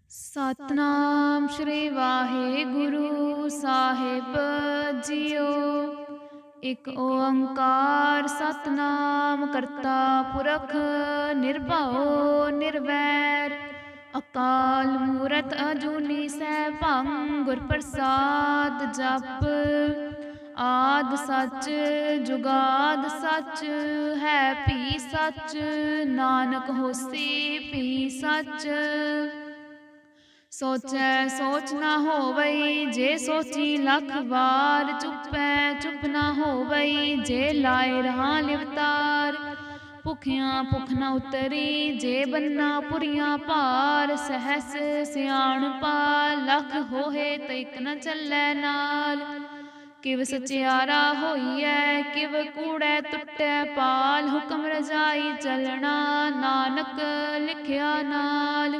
ਸਤਨਾਮ ਸ਼੍ਰੀ ਵਾਹਿਗੁਰੂ ਸਾਹਿਬ ਜੀਓ। ਇਕ ਓੰਕਾਰ ਸਤਨਾਮ ਕਰਤਾ ਪੁਰਖ ਨਿਰਭਉ ਨਿਰਵੈਰ। ਅਕਾਲ ਮੂਰਤ ਅਜੂਨੀ ਸੈਭੰ ਗੁਰ ਪ੍ਰਸਾਦ ਜਪ। ਆਦਿ ਸੱਚ ਜੁਗਾਦ ਸੱਚ ਹੈ ਭੀ ਸੱਚ। ਨਾਨਕ ਹੋਸੀ ਭੀ ਸੱਚ। ਸੋਚੈ ਸੋਚ ਨਾ ਹੋਵਈ ਜੇ ਸੋਚੀ ਲੱਖ ਵਾਰ। ਚੁੱਪੈ ਚੁੱਪ ਨਾ ਹੋਵਈ ਜੇ ਲਾਏ ਰਹਾ ਲਿਵਤਾਰ। ਭੁਖਿਆਂ ਭੁਖ ਨਾ ਉਤਰੀ ਜੇ ਬੰਨਾ ਪੁਰੀਆਂ ਭਾਰ। ਸਹਸ ਸਿਆਣਪਾ ਲੱਖ ਹੋਏ ਤੇ ਇਕ ਨ ਚੱਲੈ ਨਾਲ। ਕਿਵ ਸਚਿਆਰਾ ਹੋਈਐ ਕਿਵ ਕੂੜੈ ਟੁੱਟੈ ਪਾਲ। ਹੁਕਮ ਰਜਾਈ ਚੱਲਣਾ ਨਾਨਕ ਲਿਖਿਆ ਨਾਲ।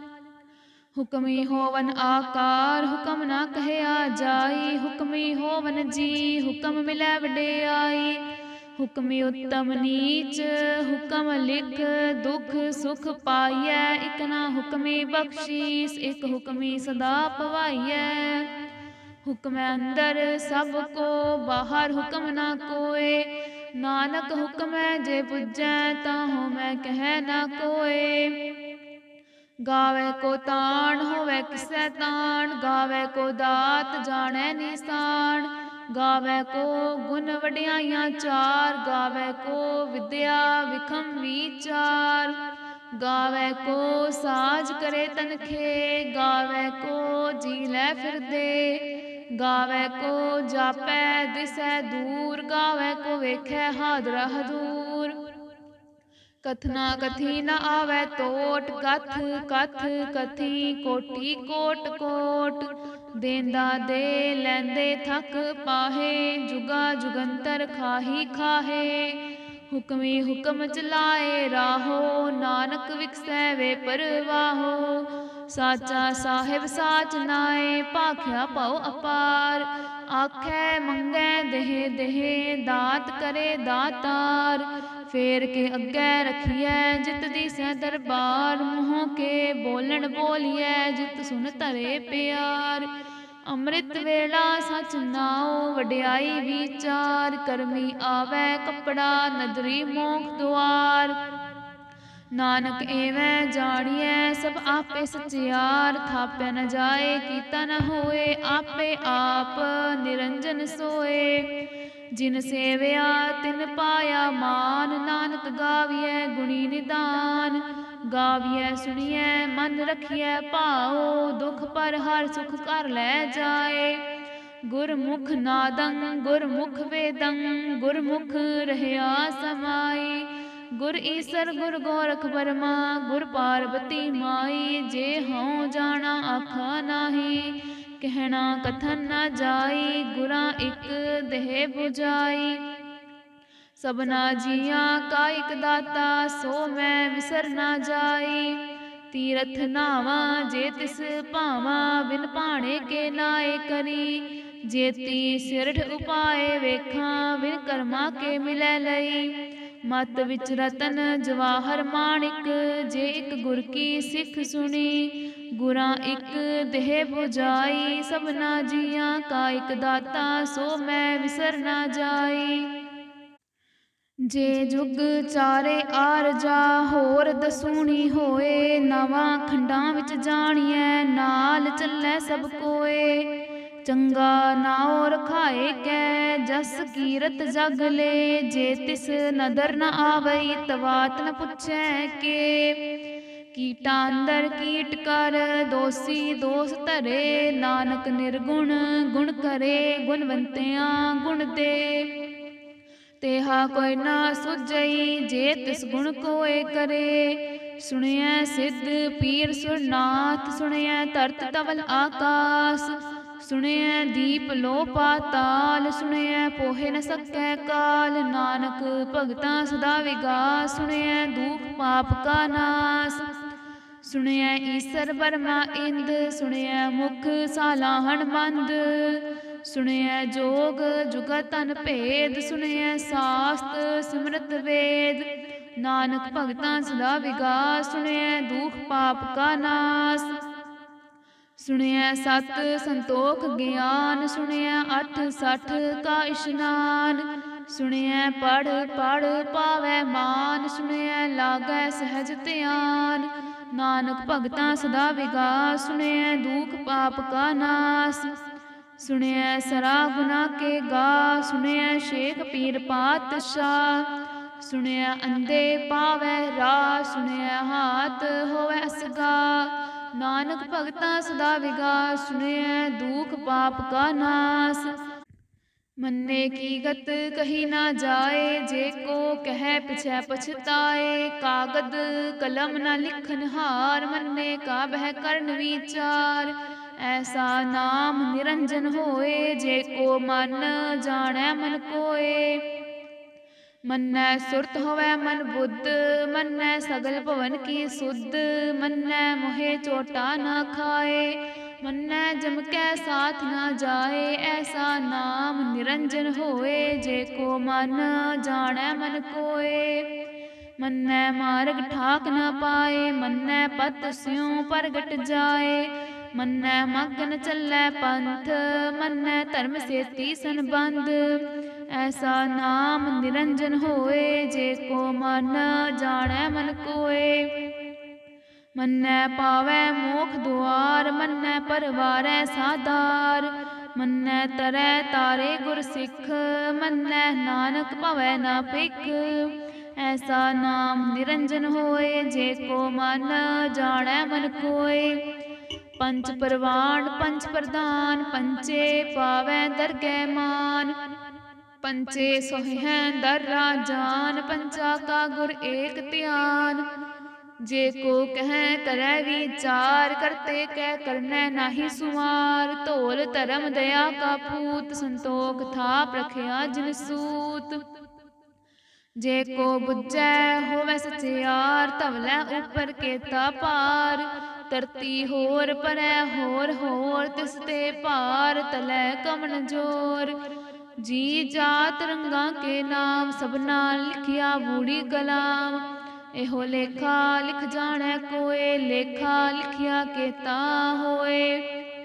ਹੁਕਮੀ ਹੋਵਨ ਆਕਾਰ ਹੁਕਮ ਨਾ ਕਹਿਆ ਜਾਈ। ਹੁਕਮੀ ਹੋਵਨ ਜੀ ਹੁਕਮ ਮਿਲੈ ਵਡਿਆਈ। ਹੁਕਮੀ ਉੱਤਮ ਨੀਚ ਹੁਕਮ ਲਿਖ ਦੁਖ ਸੁਖ ਪਾਈਐ। ਇਕ ਨਾ ਹੁਕਮੀ ਬਖਸ਼ੀਸ ਇਕ ਹੁਕਮੀ ਸਦਾ ਪਵਾਈਐ। ਹੁਕਮੈ ਅੰਦਰ ਸਭ ਕੋ ਬਾਹਰ ਹੁਕਮ ਨਾ ਕੋਇ। ਨਾਨਕ ਹੁਕਮੈ ਜੇ ਪੁੱਜੈ ਤਾਹੂ ਮੈਂ ਕਹਿ ਨਾ ਕੋਇ। ਗਾਵੈ ਕੋ ਤਾਣ ਹੋਵੈ ਕਿਸੈ ਤਾਣ। ਗਾਵੈ ਕੋ ਦਾਤ ਜਾਣੈ ਨਿਸ਼ਾਨ। ਗਾਵੈ ਕੋ ਗੁਣ ਵਡਿਆਈਆਂ ਚਾਰ। ਗਾਵੈ ਕੋ ਵਿਦਿਆ ਵਿਖਮ ਵੀਚਾਰ। ਗਾਵੈ ਕੋ ਸਾਜ ਕਰੇ ਤਨਖੇ। ਗਾਵੈ ਕੋ ਜੀ ਲੈ ਫਿਰਦੇ। ਗਾਵੈ ਕੋ ਜਾਪੈ ਦਿਸੈ ਦੂਰ। ਗਾਵੈ ਕੋ ਵੇਖੈ ਹਾਦਰਾ ਹਦੂਰ। ਕਥਨਾ ਕਥੀ ਨ ਆਵੈ ਟੋਟ। ਕਥ ਕਥ ਕਥੀ ਕੋਟੀ ਕੋਟ ਕੋਟ। ਦੇਂਦਾ ਦੇ ਲੈਂਦੇ ਥਕ ਪਾਹੇ। ਜੁਗਾ ਜੁਗੰਤਰ ਖਾਹੀ ਖਾਹੇ। ਹੁਕਮੀ ਹੁਕਮ ਚਲਾਏ ਰਾਹੋ। ਨਾਨਕ ਵਿਖਸੈ ਵੇ ਪਰਵਾਹੋ। ਸਾਚਾ ਸਾਹਿਬ ਸਾਚ ਨਾਏ ਭਾਖਿਆ ਭਉ ਅਪਾਰ। ਆਖੈ ਮੰਗੈ ਦੇਹ ਦੇਹ ਦਾਤ ਕਰੇ ਦਾਤਾਰ। ਫੇਰ ਕੇ ਅੱਗੇ ਰਖੀਐ ਜਿਤ ਦੀਸੈ ਦਰਬਾਰ। ਮੂੰਹ ਕੇ ਬੋਲਣ ਬੋਲੀਐ ਜਿਤ ਸੁਨ ਧਰੇ ਪਿਆਰ। ਅੰਮ੍ਰਿਤ ਵੇਲਾ ਸਚ ਨਾਉ ਵਡਿਆਈ ਵੀਚਾਰ। ਕਰਮੀ ਆਵੈ ਕੱਪੜਾ ਨਦਰੀ ਮੋਖ ਦੁਆਰ। ਨਾਨਕ ਏਵੈ ਜਾਣੀਐ ਸਭ ਆਪੇ ਸਚਿਆਰ। ਥਾਪਿਆ ਨ ਜਾਏ ਕੀਤਾ ਨ ਹੋਏ ਆਪੇ ਆਪ ਨਿਰੰਜਨ ਸੋਏ। ਜਿਨ ਸੇਵਿਆ ਤਿਨ ਪਾਇਆ ਮਾਨ। ਨਾਨਕ ਗਾਵੀਐ ਗੁਣੀ ਨਿਧਾਨ। ਗਾਵੀਐ ਸੁਣੀਐ ਮਨ ਰਖੀਐ ਭਾਉ। ਦੁਖ ਪਰ ਹਰਿ ਸੁਖ ਘਰ ਲੈ ਜਾਏ। ਗੁਰਮੁਖ ਨਾਦੰ ਗੁਰਮੁਖ ਵੇਦੰ ਗੁਰਮੁਖ ਰਹਿਆ ਸਮਾਈ। ਗੁਰ ਈਸਰ ਗੁਰ ਗੋਰਖ ਬਰਮਾ ਗੁਰ ਪਾਰਬਤੀ ਮਾਈ। ਜੇ ਹਉ ਜਾਣਾ ਆਖਾ ਨਾਹੀ ਕਹਿਣਾ ਕਥਨ ਨ ਜਾਈ। ਗੁਰਾਂ ਇਕ ਦੇਹ 부ਜਾਈ। ਸਭਨਾ ਜੀਆਂ ਕਾ ਇਕ ਦਾਤਾ ਸੋ ਮੈਂ ਵਿਸਰ ਨਾ ਜਾਈ। ਤੀਰਥ ਨਾਵਾਂ ਜੇ ਤਿਸ ਭਾਵਾਂ ਬਿਨ ਭਾਣੇ ਕੇ ਨਾਏ ਕਰੀ। ਜੇਤੀ ਸਿਰਠ ਉਪਾਏ ਵੇਖਾਂ ਬਿਨ ਕਰਮਾ ਕੇ ਮਿਲੈ ਲਈ। ਮਤ ਵਿੱਚ ਰਤਨ ਜਵਾਹਰ ਮਾਣਿਕ ਜੇ ਇਕ ਗੁਰ ਕੀ ਸਿੱਖ ਸੁਣੀ। ਗੁਰਾਂ ਇਕ ਦੇਹ 부ਜਾਈ ਸਭਨਾ ਜੀਆਂ ਕਾ ਇਕ ਦਾਤਾ ਸੋ ਮੈਂ ਵਿਸਰ ਨਾ ਜਾਈ। ਜੇ ਜੁਗ ਚਾਰੇ ਆਰਜਾ ਹੋਰ ਦਸੂਣੀ ਹੋਏ। ਨਵਾਂ ਖੰਡਾਂ ਵਿੱਚ ਜਾਣੀਐ ਨਾਲ ਚੱਲੈ ਸਭ ਕੋਏ। ਚੰਗਾ ਨਾਉ ਰਖਾਏ ਕੈ ਜਸ ਕੀਰਤ ਜਗ ਲੇ। ਜੇ ਤਿਸ ਨਦਰ ਨ ਆਵਈ ਤਵਾਤ ਨ ਪੁੱਛੈ ਕੇ। ਕੀਟਾਂ ਅੰਦਰ ਕੀਟ ਕਰ ਦੋਸੀ ਦੋਸ ਧਰੇ। ਨਾਨਕ ਨਿਰਗੁਣ ਗੁਣ ਕਰੇ ਗੁਣਵੰਤਿਆਂ ਗੁਣ ਦੇ। ਤੇਹਾ ਕੋਈ ਨਾ ਸੁਝਈ ਜੇ ਤਿਸ ਗੁਣ ਕੋਇ ਕਰੇ। ਸੁਣਿਐ ਸਿੱਧ ਪੀਰ ਸੁਰਨਾਥ ਸੁਣਿਐ ਧਰਤ ਧਵਲ ਆਕਾਸ। ਸੁਣਿਐ ਦੀਪ ਲੋ ਪਾਤਾਲ ਸੁਣਿਐ ਪੋਹਿ ਨ ਸਕੈ ਕਾਲ। ਨਾਨਕ ਭਗਤਾਂ ਸਦਾ ਵਿਗਾਸ ਸੁਣਿਐ ਦੂਖ ਪਾਪ ਕਾ ਨਾਸ। ਸੁਣਿਐ ਈਸਰ ਬਰਮਾ ਇੰਦ ਸੁਣਿਐ ਮੁਖ ਸਾਲਾਹਣ ਮੰਦ। ਸੁਣਿਐ ਜੋਗ ਜੁਗਤ ਅਨ ਭੇਦ ਸੁਣਿਐ ਸਾਸਤ ਸਿਮਰਤ ਵੇਦ। ਨਾਨਕ ਭਗਤਾਂ ਸਦਾ ਵਿਗਾਸ ਸੁਣਿਐ ਦੂਖ ਪਾਪ ਕਾ ਨਾਸ। ਸੁਣਿਐ ਸਤ ਸੰਤੋਖ ਗਿਆਨ, ਸੁਣਿਐ 68 ਕਾ ਇਸ਼ਨਾਨ। ਸੁਣਿਐ ਪੜ੍ਹ ਪੜ੍ਹ ਪਾਵੈ ਮਾਨ, ਸੁਣਿਐ ਲਾਗੈ ਸਹਿਜ ਧਿਆਨ। ਨਾਨਕ ਭਗਤਾਂ ਸਦਾ ਵਿਗਾਸ, ਸੁਣਿਐ ਦੁਖ ਪਾਪ ਕਾ ਨਾਸ। ਸੁਣਿਐ ਸਰਾ ਗੁਨਾ ਕੇ ਗਾ, ਸੁਣਿਐ ਸ਼ੇਖ ਪੀਰ ਪਾਤਸ਼ਾਹ। ਸੁਣਿਐ ਅੰਧੇ ਪਾਵੈ ਰਾਹ, ਸੁਣਿਐ ਹਾਥ ਹੋਵੈ ਅਸਗਾ। ਨਾਨਕ ਭਗਤਾਂ ਸਦਾ ਵਿਗਾਸ, ਸੁਣਿਐ ਦੁਖ ਪਾਪ ਕਾ ਨਾਸ। ਮੰਨੇ ਕੀ ਗਤ ਕਹੀ ਨਾ ਜਾਏ, ਜੇ ਕੋ ਕਹਿ ਪਿਛੈ ਪਛਤਾਏ। ਕਾਗਦ ਕਲਮ ਨਾ ਲਿਖਨ ਹਾਰ, ਮੰਨੇ ਕਾ ਬਹਿ ਕਰਨ ਵਿਚਾਰ। ਐਸਾ ਨਾਮ ਨਿਰੰਜਨ ਹੋਏ, ਜੇ ਕੋ ਮਨ ਜਾਣੈ ਮਨ ਕੋਏ। ਮੰਨੈ ਸੁਰਤ ਹੋਵੈ ਮਨ ਬੁੱਧ, ਮੰਨੈ ਸਗਲ ਭਵਨ ਕੀ ਸੁਧ। ਮੰਨੈ ਮੋਹਿ ਚੋਟਾ ਨਾ ਖਾਏ, ਮੰਨੈ ਜਮ ਕੈ ਸਾਥ ਨਾ ਜਾਏ। ਐਸਾ ਨਾਮ ਨਿਰੰਜਨ ਹੋਏ, ਜੇ ਕੋ ਮਨ ਜਾਣੈ ਮਨ ਕੋਏ। ਮੰਨੈ ਮਾਰਗ ਠਾਕ ਨਾ ਪਾਏ, ਮੰਨੈ ਪਤ ਸਿਉ ਪ੍ਰਗਟ ਜਾਏ। ਮੰਨੈ ਮਗਨ ਚੱਲੈ ਪੰਥ, ਮੰਨੈ ਧਰਮ ਸੇਤੀ ਸੰਬੰਧ। ਐਸਾ ਨਾਮ ਨਿਰੰਜਨ ਹੋਏ, ਜੇ ਕੋ ਮਨ ਜਾਣੈ ਮਨ ਕੋਏ। ਮੰਨੈ ਪਾਵੈ ਮੋਖ ਦੁਆਰ, ਮੰਨੈ ਪਰਵਾਰੈ ਸਾਧਾਰ। ਮੰਨੈ ਤਰੈ ਤਾਰੇ ਗੁਰ ਸਿੱਖ, ਮੰਨੈ ਨਾਨਕ ਭਵੈ ਨਾ ਭਿਖ। ਐਸਾ ਨਾਮ ਨਿਰੰਜਨ ਹੋਏ, ਜੇ ਕੋ ਮਨ ਜਾਣੈ ਮਨ ਕੋਏ। ਪੰਚ ਪਰਵਾਨ ਪੰਚ ਪ੍ਰਧਾਨ, ਪੰਚੇ ਪਾਵੈ ਦਰਗਹਿ ਮਾਨ। ਪੰਚੇ ਸੋਹਿਐ ਦਰ ਰਾਜਾਨ, ਪੰਚਾ ਕਾ ਗੁਰ ਏਕ ਧਿਆਨ। ਜੇ ਕੋ ਕਹਿ ਕਰੈ ਵਿਚਾਰ, ਕਰਤੇ ਕੈ ਕਰਨੈ ਨਾਹੀ ਸੁਮਾਰ। ਧੌਲ ਧਰਮ ਦਇਆ ਕਾ ਪੂਤ, ਸੰਤੋਖ ਥਾਪ ਰਖਿਆ ਜਿਨ ਸੂਤ। ਜੇ ਕੋ ਬੁੱਝੈ ਹੋਵੈ ਸਚਿਆਰ, ਧਵਲੈ ਉਪਰ ਕੇਤਾ ਪਾਰ। ਧਰਤੀ ਹੋਰ ਪਰੈ ਹੋਰ ਹੋਰ, ਤਿਸ ਤੇ ਭਾਰ ਤਲੈ ਕਮਨ ਜੋਰ। ਜੀ ਜਾਤ ਰੰਗਾਂ ਕੇ ਨਾਮ, ਸਭਨਾ ਲਿਖਿਆ ਬੂੜੀ ਕਲਾਮ। ਇਹੋ ਲੇਖਾ ਲਿਖ ਜਾਣੈ ਕੋਏ, ਲੇਖਾ ਲਿਖਿਆ ਕੇਤਾ ਹੋਏ।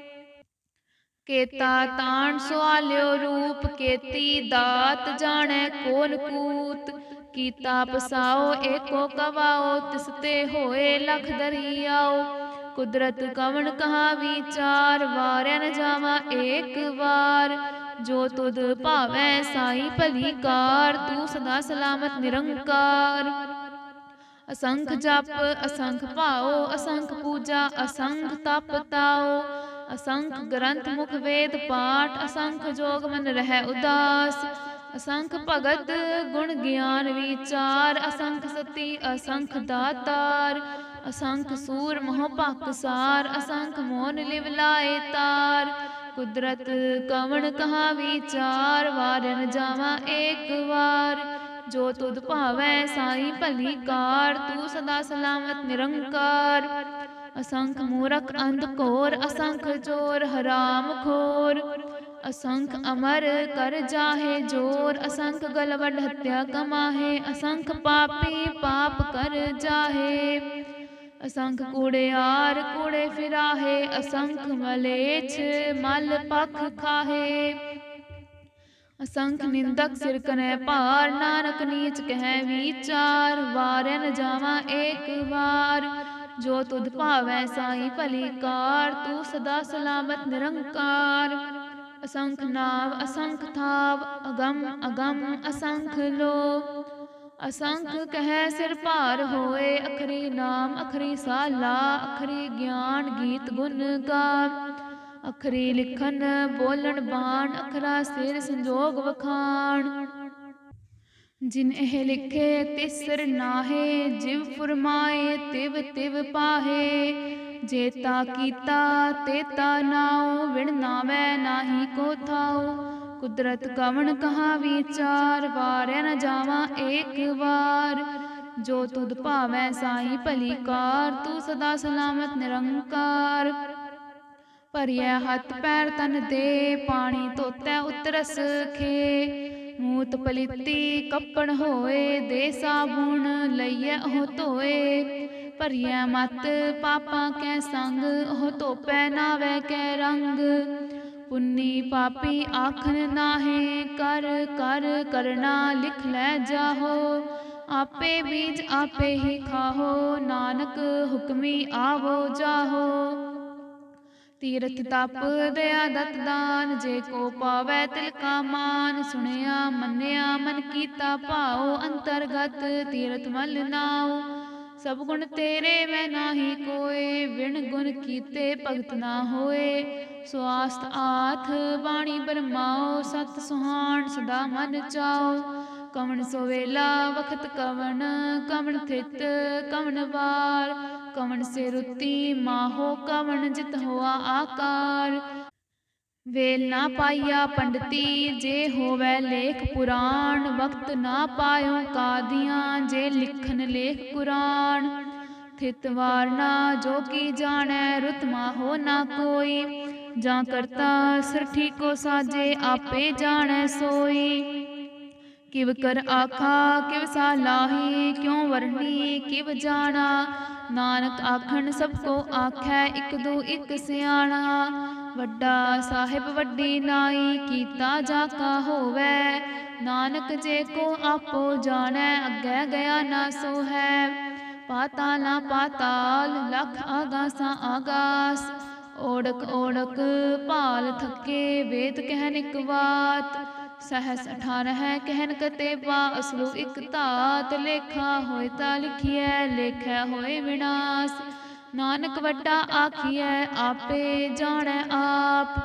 ਕੇਤਾ ਤਾਣ ਸੁਆਲਿਓ ਰੂਪ, ਕੇਤੀ ਦਾਤ ਜਾਣੈ ਕੋਨ ਕੂਤ। ਕੀਤਾ ਪਸਾਓ ਏਕੋ ਕਵਾਓ, ਤਿਸ ਤੇ ਹੋਏ ਲਖ ਦਰਿਆਓ। ਕੁਦਰਤ ਕਵਣ ਕਹਾ ਵਿਚਾਰ, ਵਾਰਿਆ ਨ ਜਾਵਾ ਏਕ ਵਾਰ। ਜੋ ਤੁਧ ਭਾਵੈ ਸਾਈ ਭਲੀ ਕਾਰ, ਤੂੰ ਸਦਾ ਸਲਾਮਤ ਨਿਰੰਕਾਰ। ਅਸੰਖ ਜਪ ਅਸੰਖ ਭਾਉ, ਅਸੰਖ ਪੂਜਾ ਅਸੰਖ ਤਪ ਤਾਉ। ਅਸੰਖ ਗ੍ਰੰਥ ਮੁਖ ਵੇਦ ਪਾਠ, ਅਸੰਖ ਜੋਗ ਮਨ ਰਹਿ ਉਦਾਸ। ਅਸੰਖ ਭਗਤ ਗੁਣ ਗਿਆਨ ਵਿਚਾਰ, ਅਸੰਖ ਸਤੀ ਅਸੰਖ ਦਾਤਾਰ। ਅਸੰਖ ਸੂਰ ਮੋਹ ਪਾਕਸਾਰ, ਅਸੰਖ ਮੋਨ ਲਿਵ ਲਾਏ ਤਾਰ। ਕੁਦਰਤ ਕਵਣ ਕਹਾ ਵਿਚਾਰ, ਵਾਰਿਆ ਨ ਜਾਵਾ ਏਕ ਵਾਰ। ਜੋ ਤੁਧ ਭਾਵੈ ਸਾਈ ਭਲੀ ਕਾਰ, ਤੂੰ ਸਦਾ ਸਲਾਮਤ ਨਿਰੰਕਾਰ। ਅਸੰਖ ਮੂਰਖ ਅੰਧ ਘੋਰ, ਅਸੰਖ ਚੋਰ ਹਰਾਮ ਖੋਰ। ਅਸੰਖ ਅਮਰ ਕਰ ਜਾਹੇ ਜੋਰ, ਅਸੰਖ ਗਲ ਵੱਡ ਹੱਤਿਆ ਕਮਾਹੇ। ਅਸੰਖ ਪਾਪੀ ਪਾਪ ਕਰ ਜਾਹੇ, ਅਸੰਖ ਕੂੜਿਆਰ ਕੂੜੇ ਫਿਰਾਹੇ। ਅਸੰਖ ਮਲੇਛ ਮਲ ਪਖ ਖਾਹੇ। ਅਸੰਖ ਨਿੰਦਕ ਸਿਰ ਕਰੈ ਭਾਰ, ਨਾਨਕ ਨੀਚ ਕਹਿ ਵਿਚਾਰ। ਵਾਰਿਆ ਨ ਜਾਵਾ ਏਕ ਵਾਰ। ਜੋ ਤੁਧ ਭਾਵੈ ਸਾਈ ਭਲੀ ਕਾਰ, ਤੂੰ ਸਦਾ ਸਲਾਮਤ ਨਿਰੰਕਾਰ। ਅਸੰਖ ਨਾਵ ਅਸੰਖ ਥਾਵ, ਅਗਮ ਅਗਮ ਅਸੰਖ ਲੋ। ਅਸੰਖ ਕਹਿ ਸਿਰ ਭਾਰ ਹੋਏ, ਅਖਰੀ ਨਾਮ ਅਖਰੀ ਸਾਲਾ। ਅਖਰੀ ਗਿਆਨ ਗੀਤ ਗੁਣ ਗਾ, ਅਖਰੀ ਲਿਖਨ ਬੋਲਣ ਬਾਣ। ਅਖਰਾ ਸਿਰ ਸੰਜੋਗ ਵਖਾਣ। ਜਿਨ ਇਹ ਲਿਖੇ ਤਿਸ ਸਿਰ ਨਾਹੇ, ਜਿਵ ਫੁਰਮਾਏ ਤਿਵ ਤਿਵ ਪਾਹੇ। ਜੇਤਾ ਕੀਤਾ ਤੇਤਾ ਨਾਉ, ਵਿਣ ਨਾਵੈ ਨਾਹੀ ਕੋ ਥਾਉ। ਕੁਦਰਤ ਕਵਣ ਕਹਾ ਵਿਚਾਰ, ਵਾਰਿਆ ਨ ਜਾਵਾ ਏਕ ਵਾਰ। ਜੋ ਤੁਧ ਭਾਵੈ ਸਾਈ ਭਲੀ ਕਾਰ, ਤੂੰ ਸਦਾ ਸਲਾਮਤ ਨਿਰੰਕਾਰ। ਭਰਿਐ ਹੱਥ ਪੈਰ ਤਨ ਦੇ, ਪਾਣੀ ਧੋਤੈ ਉਤਰਸ ਖੇ। ਮੂਤ ਪਲੀਤੀ ਕੱਪਣ ਹੋਏ, ਦੇ ਸਾਬੁਣ ਲਈਐ ਉਹ ਧੋਏ। ਭਰੀਐ ਮਤ ਪਾਪਾਂ ਕੈ ਸੰਗ, ਉਹ ਧੋਪੈ ਨਾਵੈ ਕੈ ਰੰਗ। ਪੁੰਨੀ ਪਾਪੀ ਆਖਣ ਨਾਹੀਂ, ਕਰ ਕਰ ਕਰਨਾ ਲਿਖ ਲੈ ਜਾਹੋ। ਆਪੇ ਬੀਜ ਆਪੇ ਹੀ ਖਾਹੋ, ਨਾਨਕ ਹੁਕਮੀ ਆਵੋ ਜਾਹੋ। ਤੀਰਥ ਤਪ ਦਇਆ ਦਤ ਦਾਨ, ਜੇ ਕੋ ਪਾਵੈ ਤਿਲ ਕਾ ਮਾਨ। ਸੁਣਿਆ ਮੰਨਿਆ ਮਨ ਕੀਤਾ ਭਾਉ, ਅੰਤਰਗਤ ਤੀਰਥ ਮਲ ਨਾਉ। ਸਭ ਗੁਣ ਤੇਰੇ ਮੈਂ ਨਾਹੀ ਕੋਇ, ਵਿਣ ਗੁਣ ਕੀਤੇ ਭਗਤ ਨਾ ਹੋਏ। ਸਵਾਸਤ ਆਥ ਬਾਣੀ ਬਰਮਾਓ, ਸਤ ਸੁਹਾਣ ਸਦਾ ਮਨ ਚਾਓ। ਕਵਣ ਸੋ ਵੇਲਾ ਵਖਤ ਕਵਣ, ਕਵਣ ਥਿਤ ਕਵਣ ਵਾਰ। ਕਵਣ ਸੇ ਰੁੱਤੀ ਮਾਹੋ, ਕਵਣ ਜਿਤ ਹੋਆ ਆਕਾਰ। ਵੇਲ ਨਾ ਪਾਈਆ ਪੰਡਤੀ, ਜੇ ਹੋਵੈ ਲੇਖ ਪੁਰਾਣ। ਵਕਤ ਨਾ ਪਾਇਓ ਕਾਦੀਆਂ, ਜੇ ਲਿਖਨ ਲੇਖ ਕੁਰਾਨ। ਥਿਤ ਵਾਰ ਨਾ ਜੋ ਕੀ ਜਾਣੈ, ਰੁਤ ਮਾਹੋ ਨਾ ਕੋਈ। ਜਾਂ ਕਰਤਾ ਸਿਰਠੀ ਕੋ ਸਾਜੇ, ਆਪੇ ਜਾਣੈ ਸੋਈ। ਕਿਵ ਕਰ ਆਖਾ ਕਿਵ ਸਾਲਾਹੀ, ਕਿਉ ਵਰਣੀ ਕਿਵ ਜਾਣਾ। ਨਾਨਕ ਆਖਣ ਸਭ ਕੋ ਆਖੈ, ਇਕ ਦੂ ਇਕ ਸਿਆਣਾ। ਵੱਡਾ ਸਾਹਿਬ ਵੱਡੀ ਨਾਈ, ਕੀਤਾ ਜਾ ਕਾ ਹੋਵੈ। ਨਾਨਕ ਜੇ ਕੋ ਆਪੋ ਜਾਣੈ, ਅੱਗੇ ਗਿਆ ਨਾ ਸੋ ਹੈ। ਪਾਤਾਲਾ ਪਾਤਾਲ ਲਖ ਆਗਾਸਾਂ ਆਗਾਸ। ਓੜਕ ਓੜਕ ਭਾਲ ਥਕੇ, ਵੇਦ ਕਹਿਨ ਇਕ ਵਾਤ। ਸਹਸ 18 ਕਹਿਨ ਕਤੇਬਾ, ਅਸਲੁ ਇਕ ਧਾਤ। ਲੇਖਾ ਹੋਇ ਤਾ ਲਿਖੀਐ, ਲੇਖੈ ਹੋਇ ਵਿਨਾਸ਼। ਨਾਨਕ ਵੱਡਾ ਆਖੀਐ, ਆਪੇ ਜਾਣੈ ਆਪ।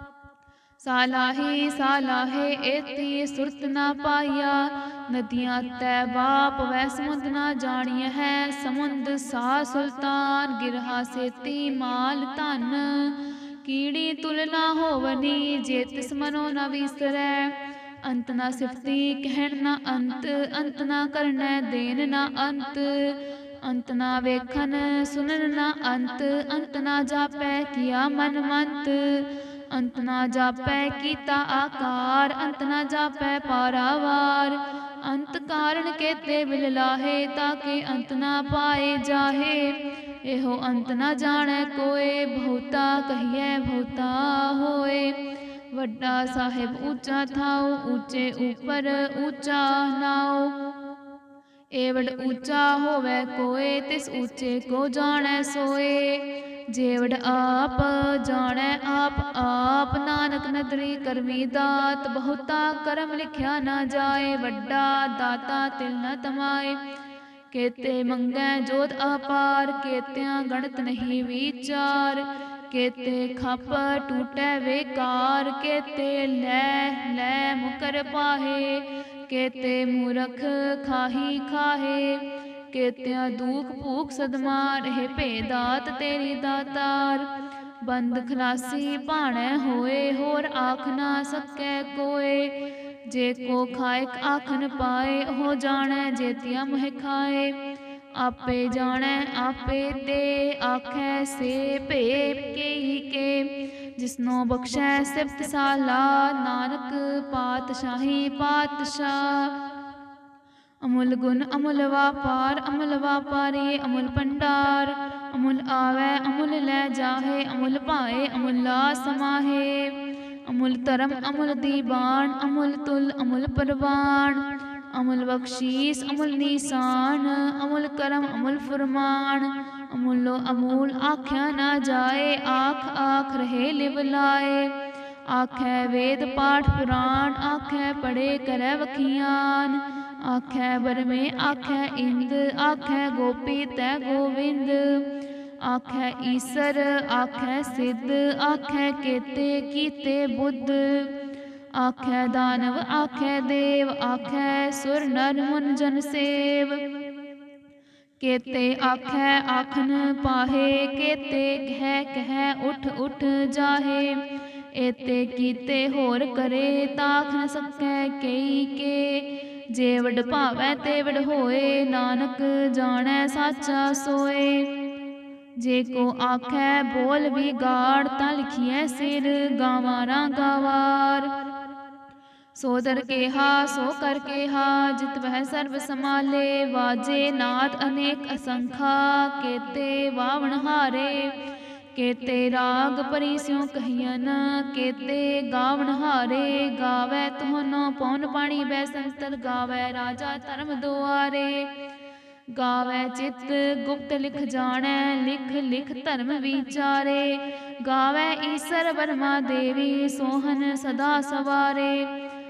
ਸਾਲਾਹੀ ਸਾਲਾਹੇ ਏਤੀ, ਸੁਰਤ ਨਾ ਪਾਈਆ। ਨਦੀਆਂ ਤੈ ਬਾਪ ਵੈ, ਸਮੁੰਦ ਨਾ ਜਾਣੀਐ ਹੈ। ਸਮੁੰਦ ਸਾ ਸੁਲਤਾਨ, ਗਿਰਹਾ ਸੇਤੀ ਮਾਲ ਧਨ। ਕੀੜੀ ਤੁਲ ਨਾ ਹੋਵਨੀ, ਜੇ ਤਿਸ ਮਨੋ ਨਾ ਵੀਸਰੈ। ਅੰਤ ਨਾ ਸਿਫਤੀ ਕਹਿਣ ਨਾ ਅੰਤ, ਅੰਤ ਨਾ ਕਰਨੈ ਦੇਨ ਨਾ ਅੰਤ। ਅੰਤ ਨਾ ਵੇਖਨ ਸੁਨਨ ਨਾ ਅੰਤ, ਅੰਤ ਨਾ ਜਾਪੈ ਕੀਆ ਮਨ ਮੰਤ। ਅੰਤ ਨਾ ਜਾਪੈ ਕੀਤਾ ਆਕਾਰ, ਅੰਤ ਨਾ ਜਾਪੈ ਪਾਰਾਵਾਰ। ਅੰਤ ਕਾਰਨ ਕੇਤੇ ਬਿਲ ਲਾਹੇ, ਤਾਕੇ ਅੰਤ ਨਾ ਪਾਏ ਜਾਹੇ। ਇਹੋ ਅੰਤ ਨਾ ਜਾਣੈ ਕੋਇ, ਬਹੁਤਾ ਕਹੀਐ ਬਹੁਤਾ ਹੋਏ। ਵੱਡਾ ਸਾਹਿਬ ਊਚਾ ਥਾਉ, ਊਚੇ ਉਪਰ ਊਚਾ ਨਾਉ। ਏਵਡ ਊਚਾ ਹੋਵੈ ਕੋਇ, ਤਿਸ ਊਚੇ ਕੋ ਜਾਣੈ ਸੋਏ। ਜੇਵਡ ਆਪ ਜਾਣੈ ਆਪ ਆਪ, ਨਾਨਕ ਨਦਰੀ ਕਰਮੀ ਦਾਤ। ਬਹੁਤਾ ਕਰਮ ਲਿਖਿਆ ਨਾ ਜਾਏ, ਵੱਡਾ ਦਾਤਾ ਤਿਲ ਨ ਤਮਾਏ। ਕੇਤੇ ਮੰਗੈ ਜੋਤ ਆਪਾਰ, ਕੇਤਿਆਂ ਗਣਤ ਨਹੀਂ ਵੀਚਾਰ। ਕੇਤੇ ਖਪ ਟੂਟੈ ਵੇਕਾਰ, ਕੇਤੇ ਲੈ ਲੈ ਮੁਕਰ ਪਾਹੇ। ਕੇਤੇ ਮੂਰਖ ਖਾਹੀ ਖਾਹੇ, ਕੇਤਿਆਂ ਦੁਖ ਭੂਖ ਸਦਮਾ। ਰਹੇ ਭੇਦਾਤ ਤੇਰੀ ਦਾਤਾਰ, ਬੰਦ ਖਲਾਸੀ ਭਾਣੈ ਹੋਏ। ਹੋਰ ਆਖ ਨਾ ਸਕੈ ਕੋਇ, ਜੇ ਕੋ ਖਾਇਕ ਆਖਨ ਪਾਏ। ਉਹ ਜਾਣੈ ਜੇਤੀਆ ਮੋਹਿ ਖਾਏ। ਆਪੇ ਜਾਣੈ ਆਪੇ ਤੇ, ਆਖੈ ਸੇ ਭੇਪ ਕੇਹੀ ਕੇ। ਜਿਸਨੋ ਬਖਸ਼ੈ ਸਿਫਤ ਸਾਲਾ, ਨਾਨਕ ਪਾਤਸ਼ਾਹੀ ਪਾਤਸ਼ਾਹ। ਅਮੁੱਲ ਗੁਣ ਅਮੁੱਲ ਵਾਪਾਰ, ਅਮੁੱਲ ਵਾਪਾਰੀ ਅਮੁੱਲ ਭੰਡਾਰ। ਅਮੁੱਲ ਆਵੈ ਅਮੁੱਲ ਲੈ ਜਾਹੇ, ਅਮੁੱਲ ਭਾਏ ਅਮੁੱਲਾ ਸਮਾਹੇ। ਅਮੁੱਲ ਧਰਮ ਅਮੁੱਲ ਦੀਬਾਨ, ਅਮੁੱਲ ਤੁਲ ਅਮੁੱਲ ਪਰਵਾਨ। ਅਮੁੱਲ ਬਖਸ਼ੀਸ ਅਮੁੱਲ ਨੀਸਾਨ, ਅਮੁੱਲ ਕਰਮ ਅਮੁੱਲ ਫੁਰਮਾਨ। ਅਮੁੱਲੋ ਅਮੂਲ ਆਖਿਆ ਨਾ ਜਾਏ, ਆਖ ਆਖ ਰਹੇ ਲਿਵ ਲਾਏ। ਆਖੈ ਵੇਦ ਪਾਠ ਪੁਰਾਣ, ਆਖੈ ਪੜੇ ਕਰੈ ਵਖਿਆਨ। ਆਖੈ ਬਰਮੇ ਆਖੈ ਇੰਦ, ਆਖੈ ਗੋਪੀ ਤੈ ਗੋਵਿੰਦ। ਆਖੈ ਈਸਰ ਆਖੈ ਸਿੱਧ, ਆਖੈ ਕੇਤੇ ਕੀਤੇ ਬੁੱਧ। ਆਖੈ ਦਾਨਵ ਆਖੈ ਦੇਵ, ਆਖੈ ਸੁਰ ਨਰ ਮੁਨ ਜਨ ਸੇਵ। ਕੇਤੇ ਆਖੈ ਆਖਨ ਪਾਹੇ, ਕੇਤੇ ਕਹਿ ਕਹਿ ਉਠ ਉਠ ਜਾਹੇ। ਏਤੇ ਕੀਤੇ ਹੋਰ ਕਰੇ, ਤਾਖ ਨ ਸਕੈ ਕਈ ਕੇ। ਜੇਵਡ ਭਾਵੈ ਤੇਵਡ ਹੋਏ, ਨਾਨਕ ਜਾਣੈ ਸਾਚਾ ਸੋਏ। ਜੇ ਕੋ ਆਖੈ ਬੋਲ ਵਿਗਾੜ, ਤਾਂ ਲਿਖੀਐ ਸਿਰ ਗਾਵਾਰਾਂ ਗਾਵਾਰ। ਸੋ ਦਰ ਕੇਹਾ ਸੋ ਕਰ ਕੇਹਾ, ਜਿਤ ਵਹਿ ਸਰਬ ਸਮਾਲੇ। ਵਾਜੇ ਨਾਦ ਅਨੇਕ ਅਸੰਖਾ, ਕੇਤੇ ਵਾਵਣ ਹਾਰੇ। ਕੇਤੇ ਰਾਗ ਪਰੀ ਸਿਉ ਕਹੀਅਨ, ਕੇਤੇ ਗਾਵਣ ਹਾਰੇ। ਗਾਵੈ ਤੁਹਾਨੋ ਪਉਨ ਪਾਣੀ ਬੈ ਸੰਤਰ, ਗਾਵੈ ਰਾਜਾ ਧਰਮ ਦੁਆਰੇ। ਗਾਵੈ ਚਿਤ ਗੁਪਤ ਲਿਖ ਜਾਣੈ, ਲਿਖ ਲਿਖ ਧਰਮ ਵਿਚਾਰੇ। ਗਾਵੈ ਈਸਰ ਬਰਮਾ ਦੇਵੀ, ਸੋਹਨ ਸਦਾ ਸਵਾਰੇ।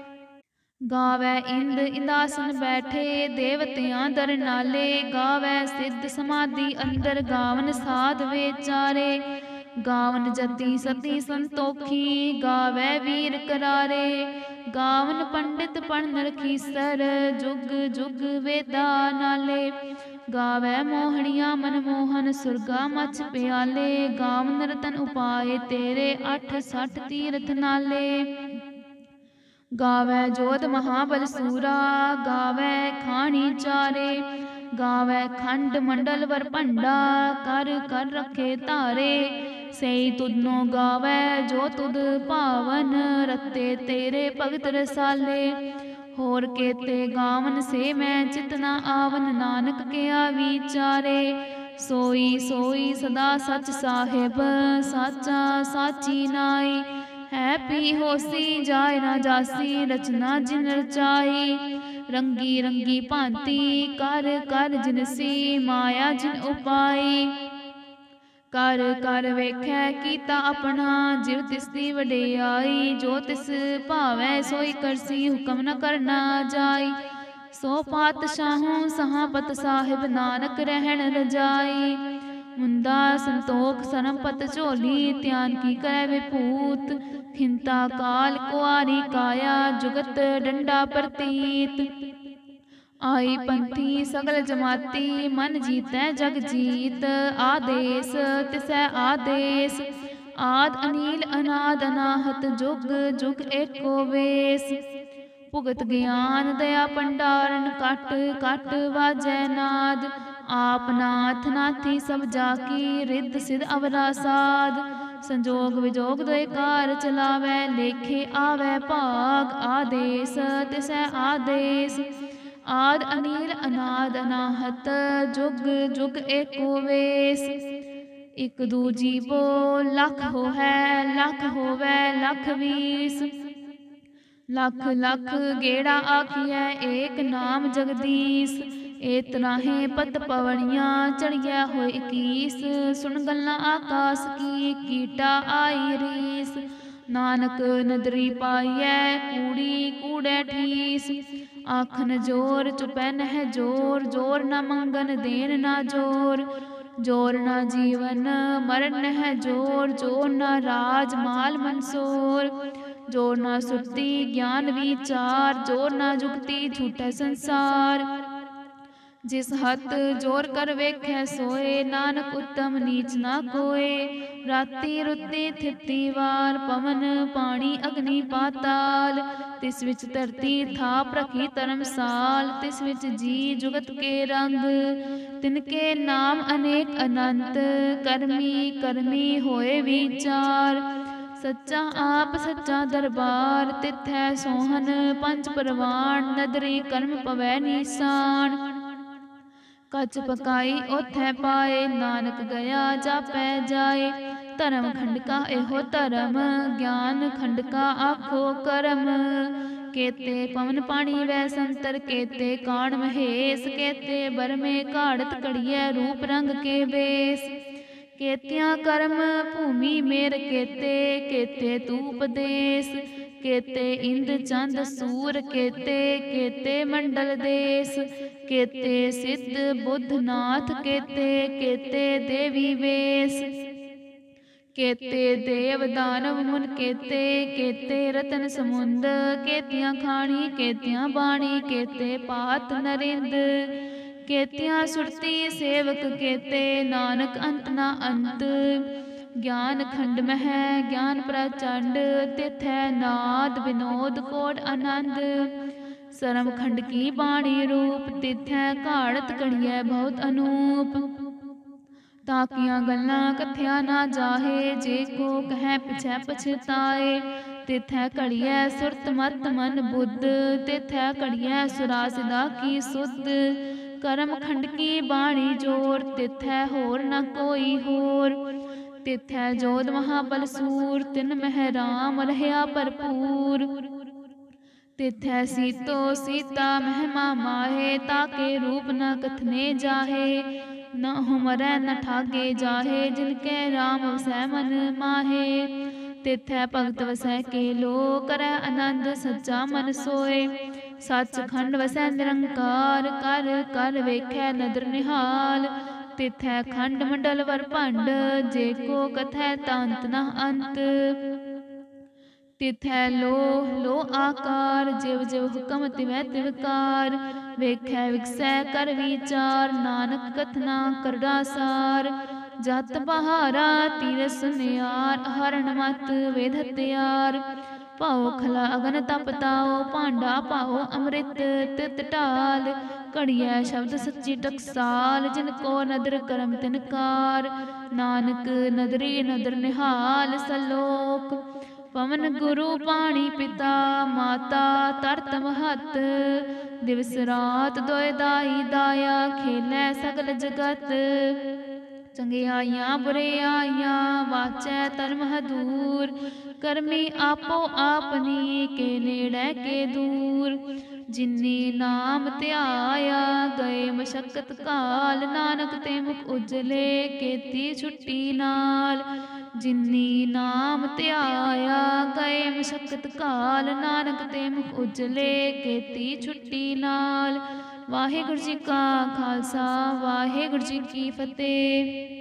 ਗਾਵੈ ਇੰਦ ਇੰਦਾਸਨ ਬੈਠੇ, ਦੇਵਤਿਆਂ ਦਰ ਨਾਲੇ। ਗਾਵੈ ਸਿੱਧ ਸਮਾਧੀ ਅੰਦਰ, ਗਾਵਨ ਸਾਧ ਵਿਚਾਰੇ। ਗਾਵਨ ਜਤੀ ਸਤੀ ਸੰਤੋਖੀ, ਗਾਵੈ ਵੀਰ ਕਰਾਰੇ। ਗਾਵਨ ਪੰਡਿਤ ਪੜ੍ਹਨ ਰਖੀਸਰ, ਜੁਗ ਜੁਗ ਵੇਦਾ ਨਾਲੇ। ਗਾਵੈ ਮੋਹਣੀਆਂ ਮਨਮੋਹਨ, ਸੁਰਗਾ ਮਛ ਪਿਆਲੇ। ਗਾਵਨ ਰਤਨ ਉਪਾਏ ਤੇਰੇ, 68 ਤੀਰਥ ਨਾਲੇ। ਗਾਵੈ ਜੋਧ ਮਹਾਬਲ ਸੂਰਾ, ਗਾਵੈ ਖਾਣੀ ਚਾਰੇ। ਗਾਵੈ ਖੰਡ ਮੰਡਲ ਵਰ ਭੰਡਾ, ਕਰ ਕਰ ਰਖੇ ਧਾਰੇ। ਸਈ ਤੁਧਨੋ ਗਾਵੈ ਜੋ ਤੁਧ ਭਾਵਨ, ਰਤੇ ਤੇਰੇ ਭਗਤ ਰਸਾਲੇ। ਹੋਰ ਕੇਤੇ ਗਾਵਨ ਸੇ ਮੈਂ ਚਿਤ ਨਾ ਆਵਨ, ਨਾਨਕ ਕਿਆ ਵਿਚਾਰੇ। ਸੋਈ ਸੋਈ ਸਦਾ ਸਚ ਸਾਹਿਬ, ਸਾਚਾ ਸਾਚੀ ਨਾਈ। ਹੈ ਪੀ ਹੋਸੀ ਜਾਇ ਨਾ ਜਾਸੀ, ਰਚਨਾ ਜਿਨ ਰਚਾਈ। ਰੰਗੀ ਰੰਗੀ ਭਾਂਤੀ ਕਰ ਕਰ ਜਿਨਸੀ, ਮਾਇਆ ਜਿਨ ਉਪਾਈ। ਕਰ ਕਰ ਵੇਖੈ ਕੀਤਾ ਆਪਣਾ, ਜਿਵ ਤਿਸ ਦੀ ਵਡਿਆਈ। ਜੋ ਤਿਸ ਭਾਵੈ ਸੋਈ ਕਰਸੀ, ਹੁਕਮ ਨ ਕਰਨਾ ਜਾਈ। ਸੋ ਪਾਤਸ਼ਾਹੂ ਸਹਾਪਤ ਸਾਹਿਬ, ਨਾਨਕ ਰਹਿਣ ਰਜਾਈ। ਮੁੰਦਾ ਸੰਤੋਖ ਸਰਮਪਤ ਝੋਲੀ, ਧਿਆਨ ਕੀ ਕਰੈ ਵਿਭੂਤ। ਖਿੰਤਾ ਕਾਲ ਕੁਆਰੀ ਕਾਇਆ, ਜੁਗਤ ਡੰਡਾ ਪ੍ਰਤੀਤ। ਆਈ ਪੰਥੀ ਸਗਲ ਜਮਾਤੀ, ਮਨ ਜੀਤੈ ਜਗ ਜੀਤ। ਆਦੇਸ ਤਿਸੈ ਆਦੇਸ, ਆਦ ਅਨੀਲ ਅਨਾਦ ਅਨਾਹਤ। ਜੁਗ ਜੁਗ ਏਕੋ ਵੇਸ। ਭੁਗਤ ਗਿਆਨ ਦਇਆ ਭੰਡਾਰਨ, ਕਟ ਕਟ ਵਾਜੈ ਨਾਦ। ਆਪ ਨਾਥ ਨਾਥੀ ਸਭ ਜਾਕੀ, ਰਿੱਧ ਸਿਧ ਅਵਰਾ ਸਾਧ। ਸੰਜੋਗ ਵਿਜੋਗ ਦੁਇ ਕਾਰ ਚਲਾਵੈ, ਲੇਖੇ ਆਵੈ ਭਾਗ। ਆਦੇਸ ਤਿਸੈ ਆਦੇਸ, ਆਦ ਅਨੀਲ ਅਨਾਦ ਅਨਾਹਤ। ਜੁਗ ਜੁਗ ਏਕੋ ਵੇਸ। ਇਕ ਦੂਜੀ ਬੋ ਲਖ ਹੋਹੈ, ਲਖ ਹੋਵੈ ਲਖ ਵੀਸ। ਲਖ ਲਖ ਗੇੜਾ ਆਖੀਐ, ਏਕ ਨਾਮ ਜਗਦੀਸ਼। ਏ ਤਰਾਹੇ ਪਤ ਪਵਣੀਆਂ, ਚੜ੍ਹਿਐ ਹੋਏ 21। ਸੁਣ ਗੱਲਾਂ ਆਕਾਸ ਕੀ, ਕੀਟਾ ਆਈ ਰੀਸ। ਨਾਨਕ ਨਦਰੀ ਪਾਈਐ, ਕੂੜੀ ਕੂੜੈ ਠੀਸ। ਆਖਨ ਜੋਰ ਚੁਪੈ ਨਹਿ ਜੋਰ, ਜੋਰ ਨ ਮੰਗਨ ਦੇਨ ਨਾ ਜੋਰ। ਜੋਰ ਨ ਜੀਵਨ ਮਰਨ ਨਹਿ ਜੋਰ, ਜੋਰ ਨ ਰਾਜ ਮਾਲ ਮਨਸੋਰ। ਜੋਰ ਨ ਸੁਰਤੀ ਗਿਆਨ ਵਿਚਾਰ, ਜੋਰ ਨ ਜੁਗਤੀ ਝੂਠੈ ਸੰਸਾਰ। ਜਿਸ ਹੱਥ ਜੋਰ ਕਰ ਵੇਖੈ ਸੋਏ, ਨਾਨਕ ਉੱਤਮ ਨੀਚ ਨਾ ਕੋਏ। ਰਾਤੀ ਰੁੱਤੀ ਥਿਤੀ ਵਾਰ, ਪਵਨ ਪਾਣੀ ਅਗਨੀ ਪਾਤਾਲ। ਤਿਸ ਵਿੱਚ ਧਰਤੀ ਥਾਪ ਰਖੀ ਧਰਮਸਾਲ, ਤਿਸ ਵਿੱਚ ਜੀ ਜੁਗਤ ਕੇ ਰੰਗ। ਤਿਨ ਕੇ ਨਾਮ ਅਨੇਕ ਅਨੰਤ, ਕਰਮੀ ਕਰਮੀ ਹੋਏ ਵਿਚਾਰ। ਸੱਚਾ ਆਪ ਸੱਚਾ ਦਰਬਾਰ, ਤਿਥੈ ਸੋਹਨ ਪੰਚ ਪਰਵਾਣ। ਨਦਰੀ ਕਰਮ ਪਵੈ ਨੀਸਾਨ, ਕੱਚ ਪਕਾਈ ਓਥੈ ਪਾਏ। ਨਾਨਕ ਗਿਆ ਜਾਪੈ ਜਾਏ, ਧਰਮ ਖੰਡਕਾ ਇਹੋ ਧਰਮ। ਗਿਆਨ ਖੰਡਕਾ ਆਖੋ ਕਰਮ। ਕੇਤੇ ਪਵਨ ਪਾਣੀ ਵੈ ਸੰਤਰ, ਕੇਤੇ ਕਾਣ ਮਹੇਸ। ਕੇਤੇ ਬਰਮੇ ਘਾੜਤ ਘੜੀਐ, ਰੂਪ ਰੰਗ ਕੇ ਵੇਸ। ਕੇਤਿਆਂ ਕਰਮ ਭੂਮੀ ਮੇਰ ਕੇਤੇ, ਕੇਤੇ ਤੂਪ ਦੇਸ। ਕੇਤੇ ਇੰਦ ਚੰਦ ਸੂਰ ਕੇਤੇ, ਕੇਤੇ ਮੰਡਲ ਦੇਸ। ਕੇਤੇ ਸਿੱਧ ਬੁੱਧ ਨਾਥ ਕੇਤੇ, ਕੇਤੇ ਦੇਵੀ ਵੇਸ। ਕੇਤੇ ਦੇਵ ਦਾਨਵ ਮੁਨ ਕੇਤੇ, ਕੇਤੇ ਰਤਨ ਸਮੁੰਦ। ਕੇਤੀਆਂ ਖਾਣੀ ਕੇਤੀਆਂ ਬਾਣੀ, ਕੇਤੇ ਪਾਤ ਨਰਿੰਦ। ਕੇਤਿਆਂ ਸੁਰਤੀ ਸੇਵਕ ਕੇਤੇ, ਨਾਨਕ ਅੰਤ ਨਾ ਅੰਤ। ਗਿਆਨ ਖੰਡ ਮਹਿ ਗਿਆਨ ਪ੍ਰਚੰਡ, ਤਿਥੈ ਨਾਦ ਵਿਨੋਦ ਕੋਟ ਆਨੰਦ। ਸਰਮ ਖੰਡ ਕੀ ਬਾਣੀ ਰੂਪ, ਤਿਥੈ ਘਾੜਤ ਘੜੀਐ ਬਹੁਤ ਅਨੂਪ। ਤਾਕੀਆਂ ਗੱਲਾਂ ਕਥਿਆ ਨਾ ਜਾਹੇ, ਜੇ ਕੋ ਕਹੈ ਪਿਛੈ ਪਛਤਾਏ। ਤਿਥੈ ਘੜੀਐ ਸੁਰਤ ਮਤ ਮਨ ਬੁੱਧ, ਤਿਥੈ ਘੜੀਐ ਸੁਰਾ ਸਿਦਾ ਕੀ ਸੁਧ। ਕਰਮ ਖੰਡ ਕੀ ਬਾਣੀ ਜੋਰ, ਤਿਥੈ ਹੋਰ ਨ ਕੋਈ ਹੋਰ। ਤਿਥੈ ਜੋਧ ਮਹਾਬਲ ਸੂਰ, ਤਿਨ ਮਹਿ ਰਾਮ ਰਹਿਆ ਭਰਪੂਰ। ਤਿਥੈ ਸੀਤੋ ਸੀਤਾ ਮਹਿਮਾ ਮਾਹੇ, ਤਾਕੇ ਰੂਪ ਨ ਕਥਨੇ ਜਾਹੇ। ਨ ਹੁਮਰੈ ਨ ਠਾਗੇ ਜਾਹੇ, ਜਿਨ ਕੈ ਰਾਮ ਵਸੈ ਮਨ ਮਾਹੇ। ਤਿਥੈ ਭਗਤ ਵਸੈ ਕੇਲੋ, ਕਰੈ ਆਨੰਦ ਸੱਚਾ ਮਨ ਸੋਏ। ਸੱਚਖੰਡ ਵਸੈ ਨਿਰੰਕਾਰ, ਕਰ ਕਰ ਵੇਖੈ ਨਦਰ ਨਿਹਾਲ। ਤਿਥੈ ਖੰਡ ਮੰਡਲ ਵਰ ਭੰਡ, ਜੇ ਕੋ ਕਥੈ ਤਾ ਅੰਤ ਨ ਅੰਤ। ਤਿਥੈ ਲੋਹ ਲੋਹ ਆਕਾਰ, ਜਿਵ ਜਿਵ ਹੁਕਮ ਤਿਵੈ ਤਿਵਕਾਰ। ਵੇਖੈ ਵਿਗਸੈ ਕਰ ਵਿਚਾਰ, ਨਾਨਕ ਕਥਨਾ ਕਰੜਾ ਸਾਰ। ਜਤ ਬਹਾਰਾ ਤੀਰ ਸੁਨਿਆਰ, ਹਰਣ ਮਤ ਵੇਦ ਹਤਿਆਰ। ਭਾਉ ਖਲਾ ਅਗਨ ਤਪ ਤਾਉ, ਭਾਂਡਾ ਭਾਉ ਅੰਮ੍ਰਿਤ ਤਿਤ ਢਾਲ। ਘੜੀਐ ਸ਼ਬਦ ਸੱਚੀ ਟਕਸਾਲ, ਜਿਨ ਕੋ ਨਦਰ ਕਰਮ ਤਿਨ ਕਾਰ। ਨਾਨਕ ਨਦਰੀ ਨਦਰ ਨਿਹਾਲ ਸਲੋਕ। ਪਵਨ ਗੁਰੂ ਪਾਣੀ ਪਿਤਾ, ਮਾਤਾ ਧਰਤ ਮਹੱਤ। ਦਿਵਸ ਰਾਤ ਦੋਇ ਦਾਈ ਦਾਇਆ, ਖੇਲੈ ਸਗਲ ਜਗਤ। ਚੰਗਿਆਈਆਂ ਬੁਰਿਆਈਆਂ ਵਾਚੈ ਧਰਮ ਹਦੂਰ। ਕਰਮੀ ਆਪੋ ਆਪਨੀ, ਕੇ ਨੇੜੈ ਕੇ ਦੂਰ। ਜਿਨੀ ਨਾਮ ਧਿਆਇਆ, ਗਏ ਮਸ਼ਕਤ ਕਾਲ। ਨਾਨਕ ਤੇ ਮੁਖ ਉਜਲੇ, ਕੀਤੀ ਛੁੱਟੀ ਨਾਲ। ਜਿਨੀ ਨਾਮ ਧਿਆਇਆ, ਗਏ ਮਸ਼ਕਤ ਕਾਲ। ਨਾਨਕ ਤੇ ਮੁਖ ਉਜਲੇ, ਕੀਤੀ ਛੁੱਟੀ ਨਾਲ। ਵਾਹਿਗੁਰੂ ਜੀ ਕਾ ਖਾਲਸਾ, ਵਾਹਿਗੁਰੂ ਜੀ ਕੀ ਫਤਿਹ।